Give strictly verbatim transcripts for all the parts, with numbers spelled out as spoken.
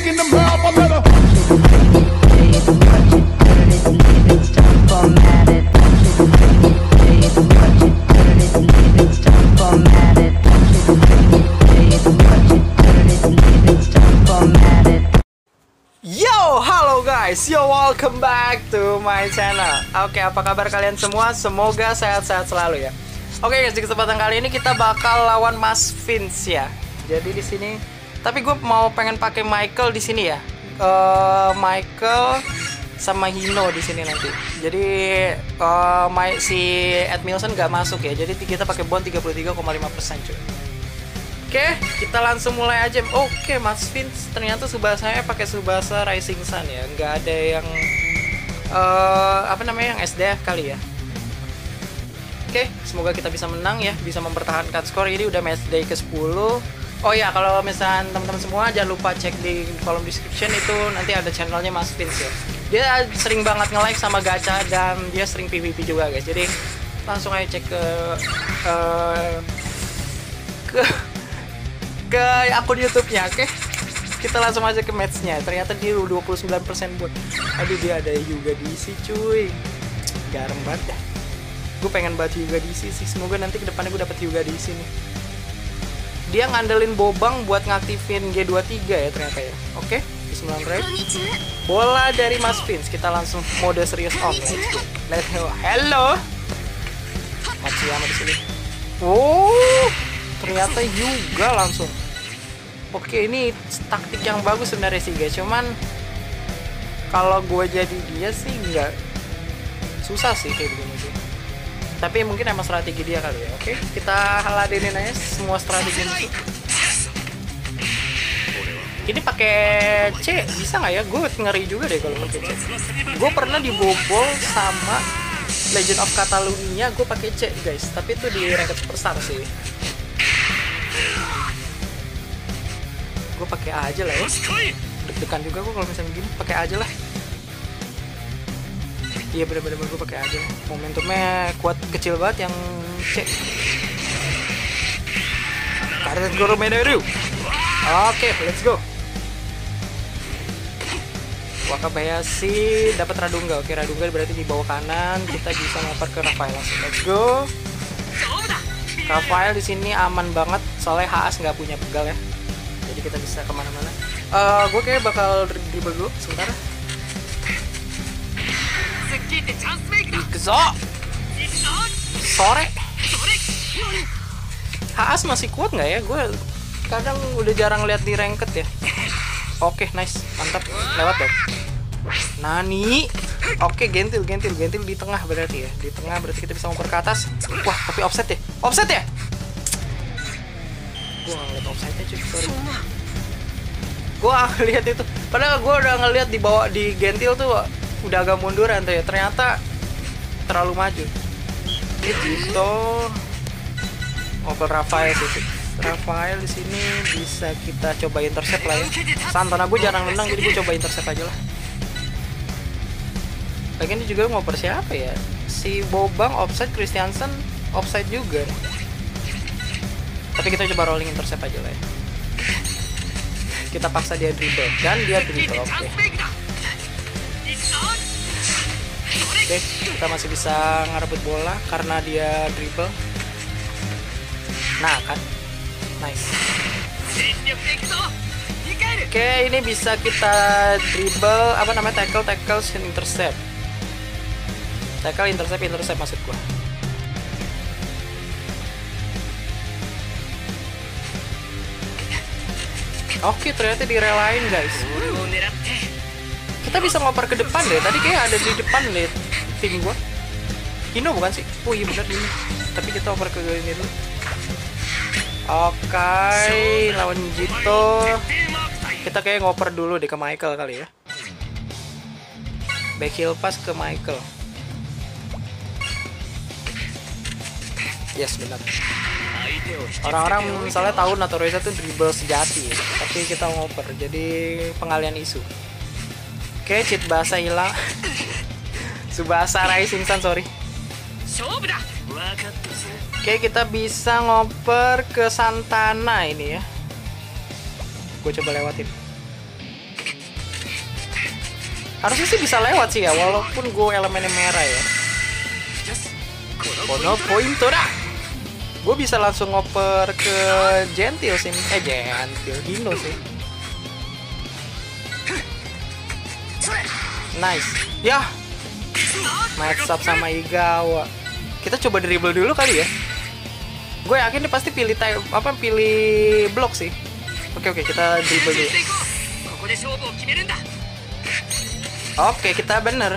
kicking them out, I let her. Yo, halo guys, yo welcome back to my channel. Oke, apa kabar kalian semua? Semoga sehat-sehat selalu ya. Oke guys, di kesempatan kali ini kita bakal lawan Mas Vince ya. Jadi di sini, tapi gue mau pengen pakai Michael di sini ya. Uh, Michael sama Hino di sini nanti. Jadi uh, my, si Ed Milson nggak masuk ya. Jadi kita pakai bond tiga puluh tiga koma lima persen cuy. Oke, kita langsung mulai aja. Oke, Mas Vince ternyata Tsubasanya pakai Tsubasa Rising Sun ya. Nggak ada yang uh, apa namanya yang S D F kali ya. Oke, semoga kita bisa menang ya, bisa mempertahankan skor. Ini udah match day ke sepuluh. Oh ya, kalau misalnya teman-teman semua jangan lupa cek di kolom description, itu nanti ada channelnya Mas Vince ya. Dia sering banget nge-like sama gacha dan dia sering P V P juga guys. Jadi langsung aja cek ke uh, ke ke akun YouTube-nya, oke? Kita langsung aja ke match-nya. Ternyata dia dua puluh sembilan persen buat. Aduh, dia ada juga diisi cuy. Garam banget dah. Gue pengen banget juga diisi sih. Semoga nanti kedepannya gue dapet juga diisi nih. Dia ngandelin Bobang buat ngaktifin G dua puluh tiga ya ternyata ya. Oke, sembilan red. Bola dari Mas Vince. Kita langsung mode serius on. Let's go. Let's go. Hello. Matsuyama di sini. Oh, ternyata juga langsung. Oke, ini taktik yang bagus sebenarnya sih guys. Cuman kalau gue jadi dia sih nggak susah sih kayak begini sih. Tapi mungkin emang strategi dia kali ya. Oke, kita ladenin aja semua strategi itu. Ini pakai C bisa nggak ya? Gue ngeri juga deh kalau pakai C. Gue pernah dibobol sama Legend of Catalunya, gue pakai C guys. Tapi itu di ranked superstar sih. Gue pakai A aja lah ya. Deg-degan juga gue kalau misalnya begini, pakai A aja lah. Iya bener-bener gue pakai aja. Momentumnya kuat kecil banget yang C. Karet Goro Meneru. Oke, let's go. Wakabayashi dapat Radunga. Oke, Radunga berarti di bawah kanan. Kita bisa ngoper ke Rafael langsung. Let's go. Rafael di sini aman banget soalnya H A S nggak punya pegal ya. Jadi kita bisa kemana-mana. Uh, gue kayak bakal dribble dulu sebentar. Kezo. Sore. H A S masih kuat nggak ya? Gue kadang udah jarang lihat di ranked ya. Oke, nice, mantap, lewat deh. Nani. Oke, gentil, gentil, gentil di tengah berarti ya. Di tengah berarti kita bisa ngoper ke atas. Wah, tapi offset ya? Offset ya? Gue nggak ngeliat offsetnya cuy, sorry. Gue nggak ngeliat itu. Padahal gue udah ngeliat di bawah di gentil tuh udah agak munduran tuh ya. Ternyata terlalu maju. Gitu. Ngoper Rafael sih. Rafael di sini bisa kita coba intercept lah ya. Santana gue jarang menang jadi gue coba intercept aja lah. Lagian ini juga ngoper siapa ya? Si Bobang offside, Christiansen offside juga. Tapi kita coba rolling intercept aja lah ya. Kita paksa dia dribble dan dia dribble. Oke. Okay. Oke, okay, kita masih bisa ngerebut bola karena dia dribble. Nah kan, nice. Oke, okay, ini bisa kita dribble, apa namanya, tackle, tackle, intercept. Tackle, intercept, intercept maksud gua. Oke, okay, ternyata direlain guys. Kita bisa ngoper ke depan deh. Tadi kayak ada di depan deh tim gua. Hino bukan sih? Oh iya benar ini. Tapi kita oper ke ini dulu. Oke, okay, lawan Jito. Kita kayak ngoper dulu deh ke Michael kali ya. Back heel pass ke Michael. Yes, benar. Orang-orang misalnya tahu Natureza tuh dribble sejati ya. Tapi kita ngoper jadi pengalian isu. Oke, okay, cheat bahasa hilang. Tsubasa Rising Sun, sorry. Oke, kita bisa ngoper ke Santana ini ya. Gue coba lewatin. Harusnya sih bisa lewat sih ya, walaupun gue elemennya merah ya. Kono pointo dah. Gue bisa langsung ngoper ke Gentil sih. Eh Gentil, Hino sih. Nice. Ya. Match up sama Igawa. Kita coba dribble dulu kali ya. Gue yakin dia pasti pilih time, apa pilih blok sih. Oke oke, kita dribble dulu. Oke, kita bener.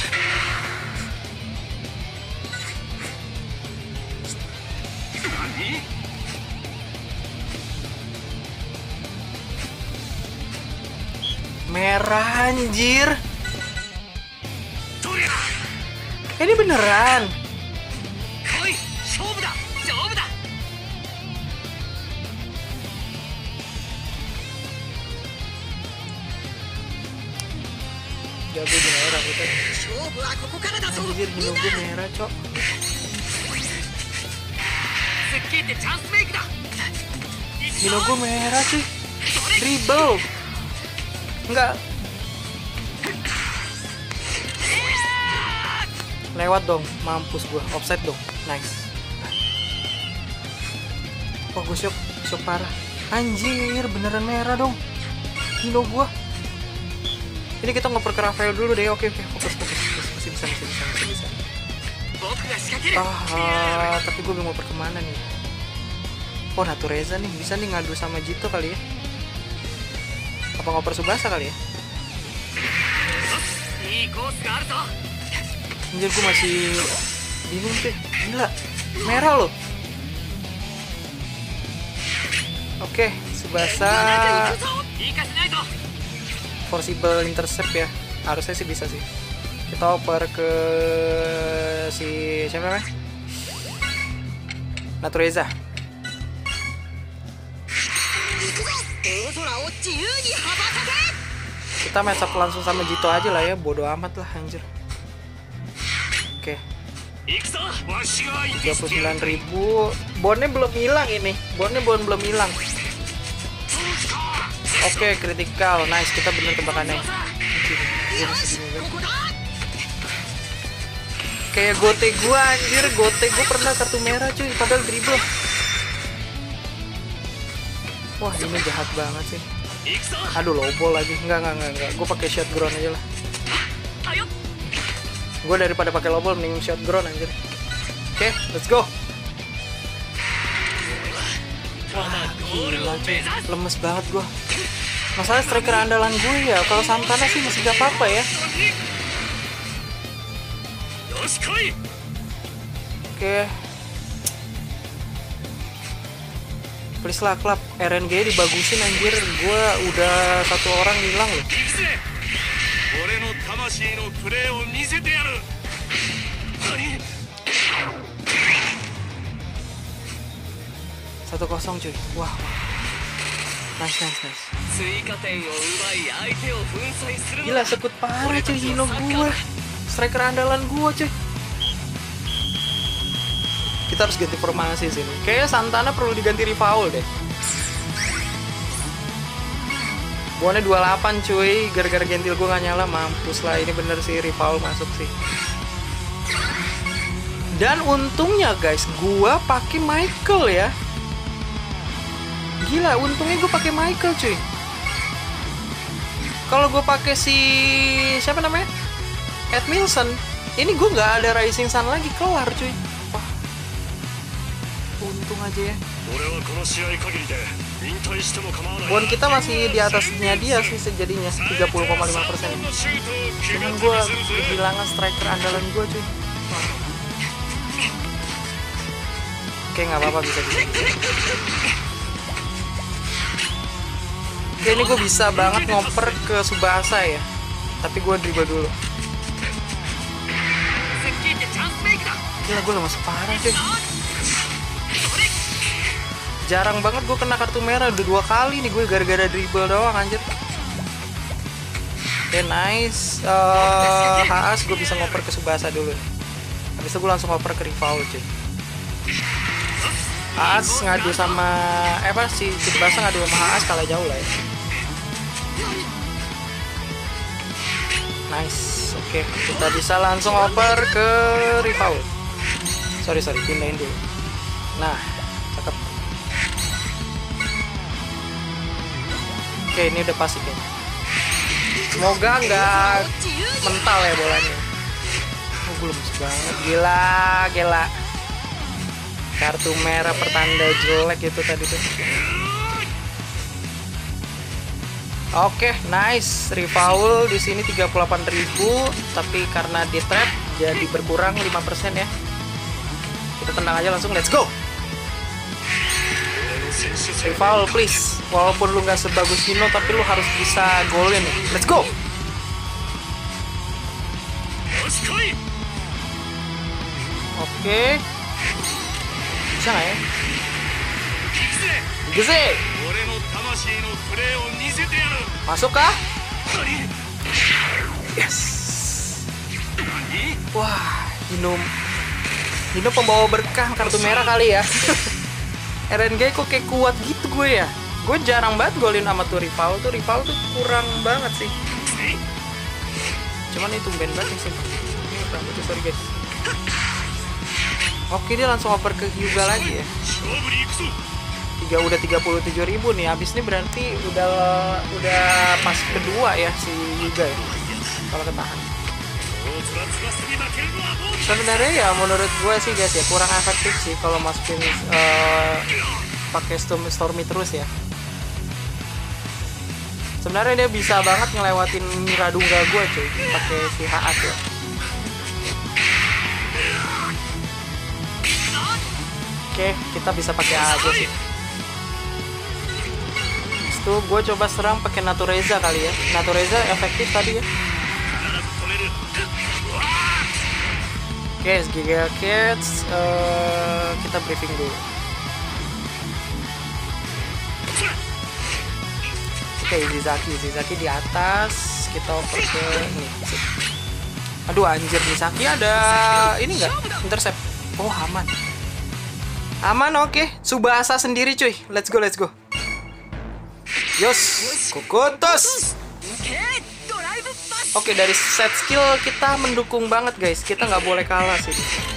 Merah anjir. Ini beneran. Jago di merah kita. Anjir, Hino gue merah, cok. Hino gue merah cuy. Dribble. Enggak. Lewat dong, mampus gue. Offside dong. Nice. Wah, gue shock, shock parah. Anjir, beneran merah dong. Hino gue. Ini kita ngoper ke Rafael dulu deh. Oke oke, fokus fokus fokus. Masih bisa masih bisa masih bisa. Ah, tapi gue belum ngoper kemana nih? Oh, Natureza nih, bisa nih ngadu sama Jito kali ya. Apa ngoper Subasa kali ya? Anjir, gue masih bingung sih. Gila, merah loh. Oke, Subasa forcible intercept ya. Harusnya sih bisa sih. Kita oper ke si siapa namanya? Natureza. Kita match up langsung sama Jito aja lah ya, bodo amat lah anjir. Oke. tiga puluh sembilan ribu. Bonnya belum hilang ini. Bonnya belum belum hilang. Oke, critical. Nice, kita bener tebakannya. Kayak gote gua anjir, gote gua pernah kartu merah cuy, padahal dribble. Wah, ini jahat banget sih. Aduh, low ball lagi. Enggak, enggak, enggak, enggak. Gue pakai shot ground aja lah. Gue daripada pakai low ball mending shot ground anjir. Oke, okay, let's go. Wah, gila cuy. Lemes banget gue. Masalah striker andalan gue ya. Kalau Santana sih masih gak apa-apa ya. Oke. Okay. Please lah klub, R N G dibagusin anjir. Gue udah satu orang hilang loh. Satu kosong cuy. Wah, wah. Nice, nice, nice. Gila, sekut parah cuy Hino gue. Striker andalan gue cuy. Kita harus ganti formasi sini. Kayaknya Santana perlu diganti Rifaul deh. Bonnya dua puluh delapan cuy. Gara-gara gentil gue gak nyala. Mampus lah. Ini bener sih Rifaul masuk sih. Dan untungnya guys, gue pakai Michael ya. Gila, untungnya gue pakai Michael cuy. Kalau gue pakai si siapa namanya? Edmilson, ini gue nggak ada Rising Sun lagi, kelar cuy. Wah, untung aja ya. Bon kita masih di atasnya dia sih sejadinya tiga puluh koma lima persen. Cuman gue kehilangan striker andalan gue cuy. Wah. Oke, nggak apa-apa, bisa bisa. Oke, ini gue bisa banget ngoper ke Subasa ya. Tapi gue dribble dulu. Gila, gue lemas parah cuy. Jarang banget gue kena kartu merah. Udah dua kali nih gue gara-gara dribble doang anjir. Oke, nice. uh, H A S gue bisa ngoper ke Subasa dulu. Habis itu gue langsung ngoper ke Rifaul cuy. H A S ngadu sama Eh apa si Subasa ngadu sama H A S kalah jauh lah ya. Nice. Oke, kita bisa langsung over ke rival. Sorry sorry, pindahin dulu. Nah, cakep. Oke, ini udah pasti kayaknya. Semoga nggak mental ya bolanya. Oh, belum banget. Gila, gila. Kartu merah pertanda jelek itu tadi tuh. Oke, nice. Refoul di sini tiga puluh delapan ribu, tapi karena di trap jadi berkurang lima persen ya. Kita tendang aja langsung, let's go. Refoul please. Walaupun lu nggak sebagus Hino, tapi lu harus bisa golin. Let's go. Oke. Bisa nggak ya? Geze. Masuk kah? Yes. Wah, Hino. Hino pembawa berkah kartu merah kali ya. R N G kok kayak kuat gitu gue ya. Gue jarang banget golin sama tuh rival tuh rival tuh kurang banget sih. Cuman itu tumben banget sih. Ini rambut tuh, sorry guys. Oke, dia langsung over ke Hyuga lagi ya. Tiga udah tiga puluh tujuh ribu nih. Habis ini berarti udah udah pas kedua ya si Hyuga ya. Kalau ketahan. Sebenarnya ya menurut gue sih guys ya kurang efektif sih kalau masukin uh, pakai Stormy, Stormy terus ya. Sebenarnya dia bisa banget ngelewatin Miradungga gue cuy pakai si Haas ya. Oke, kita bisa pakai aja sih. Itu gue coba serang pakai Natureza kali ya. Natureza efektif tadi ya. Oke, okay, Giga Kids, uh, kita briefing dulu. Oke, okay, Zizaki, Zizaki di atas, kita oper ke ini. Aduh anjir, Zizaki ada ini nggak? Intercept. Oh aman, aman oke. Okay. Subasa sendiri cuy, let's go let's go. Yos, Kukutus. Oke, dari set skill kita mendukung banget guys. Kita nggak boleh kalah sih.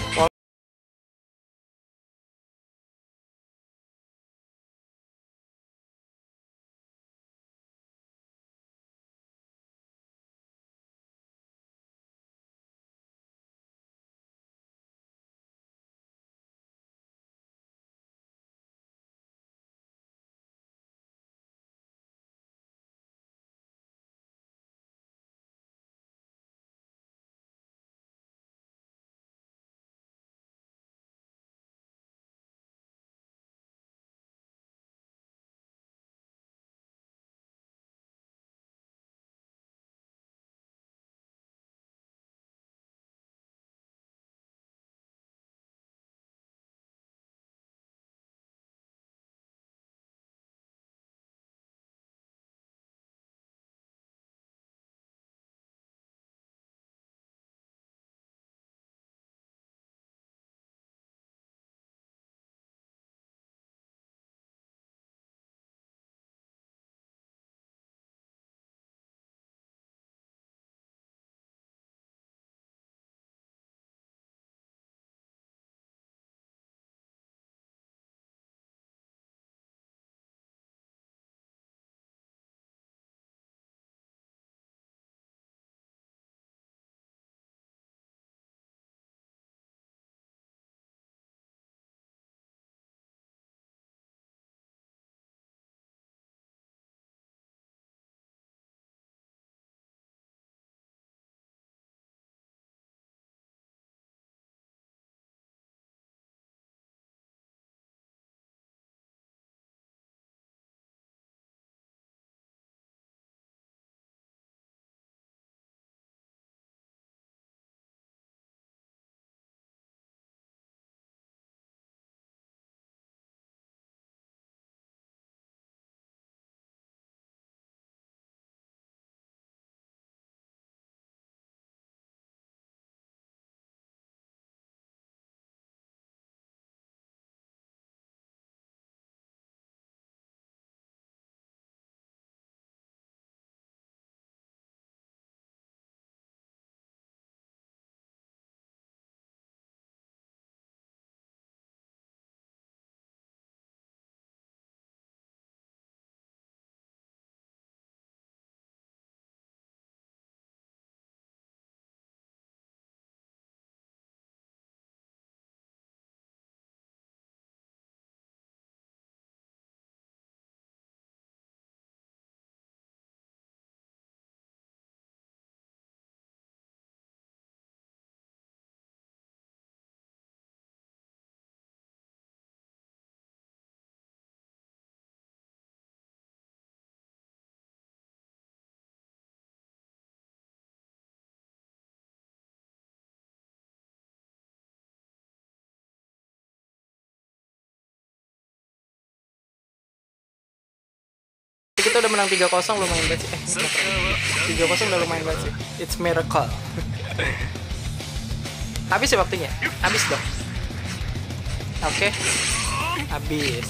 kita udah menang tiga kosong, lumayan banget sih. Eh, tiga kosong udah lumayan banget sih. It's miracle. Habis ya waktunya? Habis dong. Oke. Okay. Habis.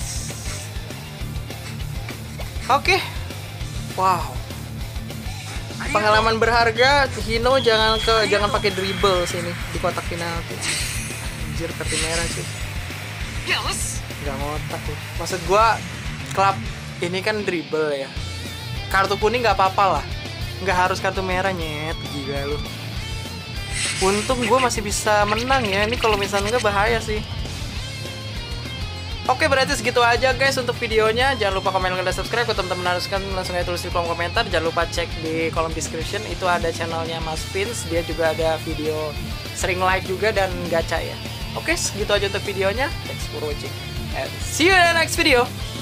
Oke. Okay. Wow. Pengalaman berharga. Hino jangan ke jangan pakai dribble sini di kotak penalti. Anjir, kartu merah sih. Gak ngotak tuh. Maksud gua klub ini kan dribble ya. Kartu kuning nggak apa-apa lah. Nggak harus kartu merah, nyet. Gila lu. Untung gue masih bisa menang ya. Ini kalau misalnya nggak bahaya sih. Oke, berarti segitu aja guys untuk videonya. Jangan lupa komen, like, dan subscribe. Kalau teman-teman haruskan langsung aja tulis di kolom komentar. Jangan lupa cek di kolom description. Itu ada channelnya Mas Vince. Dia juga ada video sering live juga dan gacha ya. Oke, segitu aja untuk videonya. Thanks for watching and see you in the next video.